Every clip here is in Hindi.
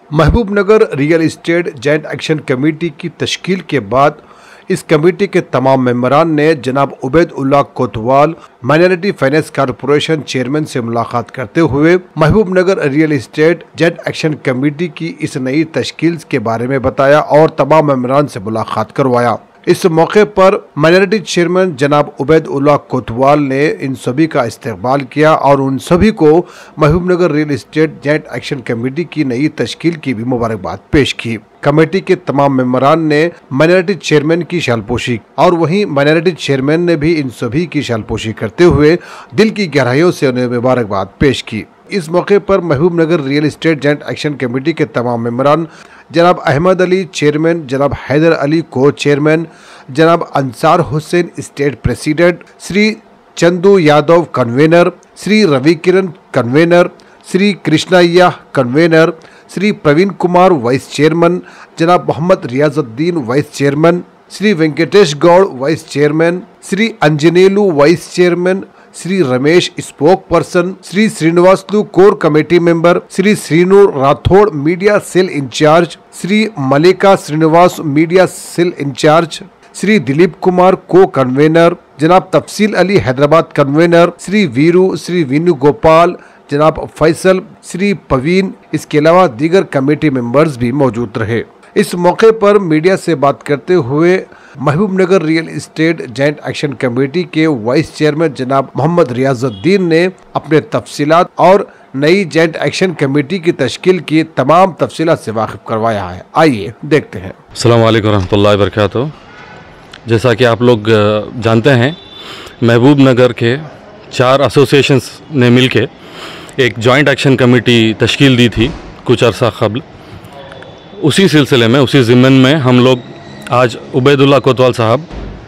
Mahbubnagar real estate joint action committee की तश्कील के बाद इस कमेटी के तमाम मेंबरान ने जनाब उबैद उल्लाह कोतवाल माइनॉरिटी फाइनेंस कॉरपोरेशन चेयरमैन से मुलाकात करते हुए Mahbubnagar real estate joint action committee की इस नई तश्कील के बारे में बताया और तमाम मेंबरान से मुलाकात करवाया। इस मौके पर माइनॉरिटी चेयरमैन जनाब उबैद उल्लाह कोतवाल ने इन सभी का इस्तकबाल किया और उन सभी को Mahbubnagar real estate joint action committee की नई तश्कील की भी मुबारकबाद पेश की। कमेटी के तमाम मेंबरान ने माइनॉरिटी चेयरमैन की शालपोशी और वहीं माइनॉरिटी चेयरमैन ने भी इन सभी की शालपोशी करते हुए दिल की गहराइयों से उन्हें मुबारकबाद पेश की। इस मौके पर Mahbubnagar real estate joint action committee के तमाम मेंबरान जनाब अहमद अली चेयरमैन, जनाब हैदर अली को चेयरमैन, जनाब Ansar Hussain state president, Shri Chandu Yadav convener, Shri Ravi Kiran convener, Shri Krishnaiah convener, Shri Praveen Kumar vice chairman, जनाब Mohammed Riyazuddin vice chairman, Shri Venkatesh Goud vice chairman, Shri Anjaneyulu vice chairman, Shri Ramesh spokesperson, Shri Srinivasulu core committee member, Shri Srinu Rathod media cell incharge, Shri Mallika Srinivas media cell incharge, Shri Dilip Kumar co convener, जनाब तफसील अली हैदराबाद कन्वेनर, श्री वीरू, श्री वीनू गोपाल, जनाब फैसल, श्री पवीन, इसके अलावा दीगर कमेटी मेंबर्स भी मौजूद रहे। इस मौके पर मीडिया से बात करते हुए Mahbubnagar real estate joint action committee के वाइस चेयरमैन जनाब मोहम्मद रियाजुद्दीन ने अपने तफसीलात और नई जॉइंट एक्शन कमेटी की तश्कील की तमाम तफसीलात से वाकिफ करवाया है। आइए देखते हैं। अस्सलाम वालेकुम रहमतुल्लाहि व बरकातहू। जैसा कि आप लोग जानते हैं, महबूबनगर के 4 एसोसिएशंस ने मिलके एक जॉइंट एक्शन कमेटी तश्कील दी थी कुछ अरसा कबल। उसी सिलसिले में, उसी ज़िम्मन में हम लोग आज उबैद उल्लाह कोतवाल साहब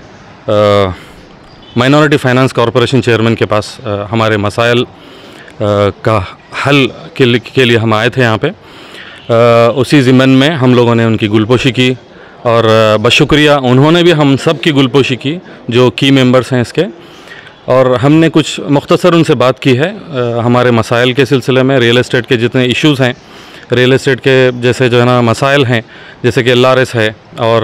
माइनॉरिटी फाइनेंस कॉरपोरेशन चेयरमैन के पास हमारे मसाइल का हल के लिए हम आए थे यहाँ पे। उसी ज़िम्मन में हम लोगों ने उनकी गुलपोशी की और बशुक्रिया उन्होंने भी हम सब की गुलपोशी की जो की मेंबर्स हैं इसके। और हमने कुछ मुख्तसर उनसे बात की है हमारे मसाइल के सिलसिले में, रियल एस्टेट के जितने इश्यूज़ हैं, रियल एस्टेट के जैसे जो है ना मसाइल हैं, जैसे कि LRS है और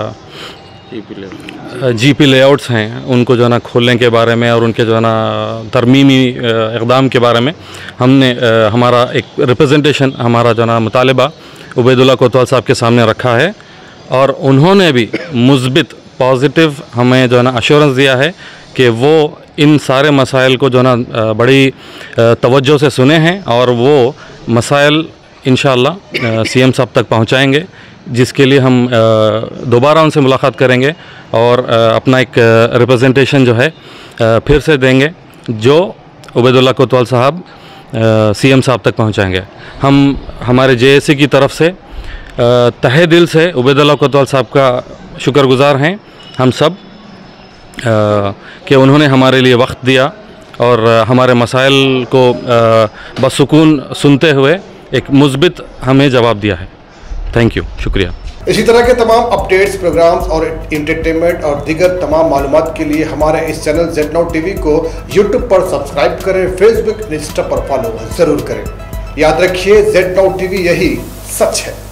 GP लेआउट्स हैं, उनको जो है ना खोलने के बारे में और उनके जो है ना तरमीमी इक़दाम के बारे में हमने हमारा एक रिप्रेजेंटेशन, हमारा जो है ना मुतालिबा उबैद उल्लाह कोतवाल साहब के सामने रखा है। और उन्होंने भी मुस्बित पॉजिटिव हमें जो है ना अश्योरेंस दिया है कि वो इन सारे मसाइल को जो है ना बड़ी तवज्जो से सुने हैं और वो मसाइल इंशाअल्लाह CM साहब तक पहुंचाएंगे, जिसके लिए हम दोबारा उनसे मुलाकात करेंगे और अपना एक रिप्रेजेंटेशन जो है फिर से देंगे जो उबैद उल्लाह कोतवाल साहब CM साहब तक पहुंचाएंगे। हम हमारे JAC की तरफ से तहे दिल से उबैद उल्लाह कोतवाल साहब का शुक्रगुजार हैं हम सब कि उन्होंने हमारे लिए वक्त दिया और हमारे मसाइल को बसुकून सुनते हुए एक मुस्बित हमें जवाब दिया है। थैंक यू, शुक्रिया। इसी तरह के तमाम अपडेट्स, प्रोग्राम्स और एंटरटेनमेंट और दीगर तमाम मालूमात के लिए हमारे इस चैनल ZNOW TV को YouTube पर सब्सक्राइब करें, फेसबुक, इंस्टा पर फॉलो जरूर करें। याद रखिए, ZNOW TV यही सच है।